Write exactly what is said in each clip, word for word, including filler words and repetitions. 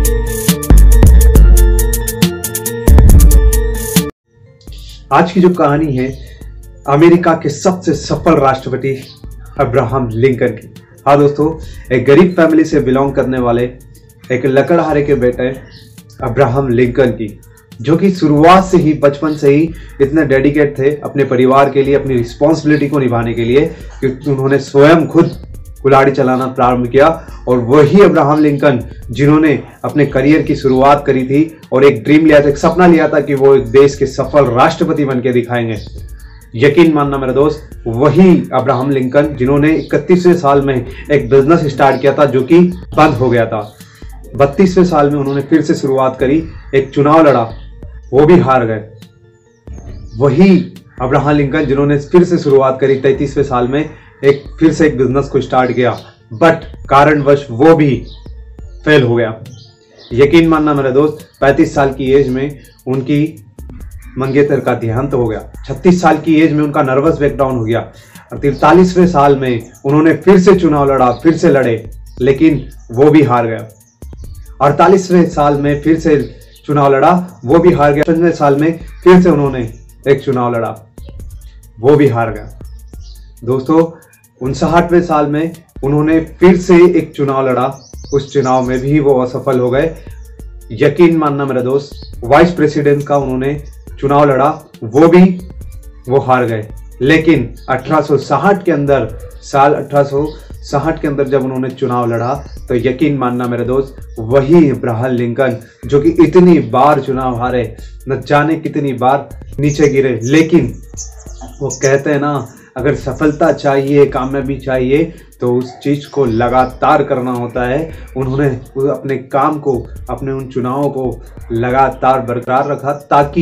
आज की जो कहानी है अमेरिका के सबसे सफल राष्ट्रपति अब्राहम लिंकन की। हाँ दोस्तों, एक गरीब फैमिली से बिलोंग करने वाले एक लकड़हारे के बेटे अब्राहम लिंकन की, जो कि शुरुआत से ही बचपन से ही इतने डेडिकेट थे अपने परिवार के लिए, अपनी रिस्पॉन्सिबिलिटी को निभाने के लिए कि उन्होंने स्वयं खुद कुल्हाड़ी चलाना प्रारंभ किया। और वही अब्राहम लिंकन जिन्होंने अपने करियर की शुरुआत करी थी और एक ड्रीम लिया था, एक सपना लिया था कि वो एक देश के सफल राष्ट्रपति बन के दिखाएंगे। यकीन मानना मेरा दोस्त, वही अब्राहम लिंकन जिन्होंने इकतीसवें साल में एक बिजनेस स्टार्ट किया था जो कि बंद हो गया था। बत्तीसवें साल में उन्होंने फिर से शुरुआत करी, एक चुनाव लड़ा, वो भी हार गए। वही अब्राहम लिंकन जिन्होंने फिर से शुरुआत करी तैंतीसवें साल में, एक फिर से एक बिजनेस को स्टार्ट किया, बट कारणवश वो भी फेल हो गया। यकीन मानना मेरे दोस्त, पैंतीस साल की एज में उनकी मंगेतर का देहांत हो गया। छत्तीस साल की एज में उनका नर्वस ब्रेकडाउन हो गया। और तिरतालीसवें साल में उन्होंने फिर से चुनाव लड़ा, फिर से लड़े, लेकिन वो भी हार गया। अड़तालीसवें साल में फिर से चुनाव लड़ा, वो भी हार गया। पचपनवें साल में फिर से उन्होंने एक चुनाव लड़ा, वो भी हार गया। दोस्तों, उनसठवें साल में उन्होंने फिर से एक चुनाव लड़ा, उस चुनाव में भी वो असफल हो गए। यकीन मानना मेरे दोस्त, वाइस प्रेसिडेंट का उन्होंने चुनाव लड़ा, वो भी वो हार गए। लेकिन अठारह सौ साठ के अंदर, साल अठारह सौ साठ के अंदर जब उन्होंने चुनाव लड़ा, तो यकीन मानना मेरे दोस्त, वही अब्राहम लिंकन जो कि इतनी बार चुनाव हारे, न जाने कितनी बार नीचे गिरे, लेकिन वो कहते हैं ना, अगर सफलता चाहिए, कामयाबी चाहिए, तो उस चीज को लगातार करना होता है। उन्होंने अपने काम को, अपने उन चुनावों को लगातार बरकरार रखा ताकि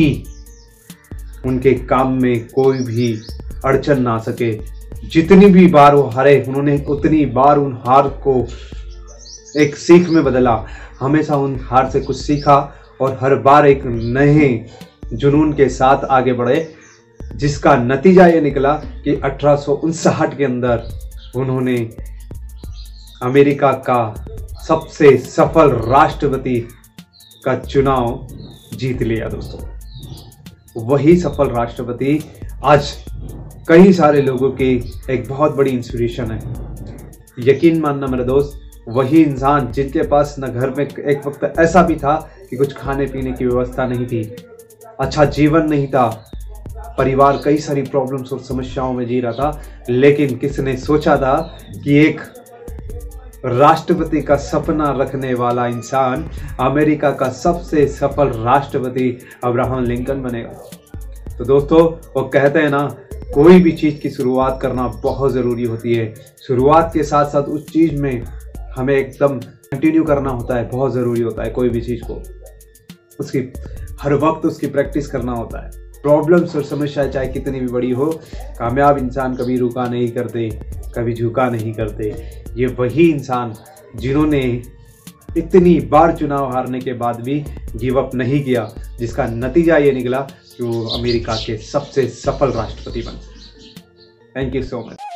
उनके काम में कोई भी अड़चन ना आ सके। जितनी भी बार वो हारे, उन्होंने उतनी बार उन हार को एक सीख में बदला, हमेशा उन हार से कुछ सीखा और हर बार एक नए जुनून के साथ आगे बढ़े, जिसका नतीजा ये निकला कि अठारह सौ उनसठ के अंदर उन्होंने अमेरिका का सबसे सफल राष्ट्रपति का चुनाव जीत लिया। दोस्तों, वही सफल राष्ट्रपति आज कई सारे लोगों की एक बहुत बड़ी इंस्पिरेशन है। यकीन मानना मेरे दोस्त, वही इंसान जिनके पास न घर में एक वक्त ऐसा भी था कि कुछ खाने पीने की व्यवस्था नहीं थी, अच्छा जीवन नहीं था, परिवार कई सारी प्रॉब्लम्स और समस्याओं में जी रहा था, लेकिन किसने सोचा था कि एक राष्ट्रपति का सपना रखने वाला इंसान अमेरिका का सबसे सफल राष्ट्रपति अब्राहम लिंकन बनेगा। तो दोस्तों, वो कहते हैं ना, कोई भी चीज़ की शुरुआत करना बहुत ज़रूरी होती है। शुरुआत के साथ साथ उस चीज़ में हमें एकदम कंटिन्यू करना होता है, बहुत ज़रूरी होता है। कोई भी चीज़ को उसकी हर वक्त उसकी प्रैक्टिस करना होता है। प्रॉब्लम्स और समस्याएं चाहे कितनी भी बड़ी हो, कामयाब इंसान कभी रुका नहीं करते, कभी झुका नहीं करते। ये वही इंसान जिन्होंने इतनी बार चुनाव हारने के बाद भी गिव अप नहीं किया, जिसका नतीजा ये निकला कि वो अमेरिका के सबसे सफल राष्ट्रपति बने। Thank you so much.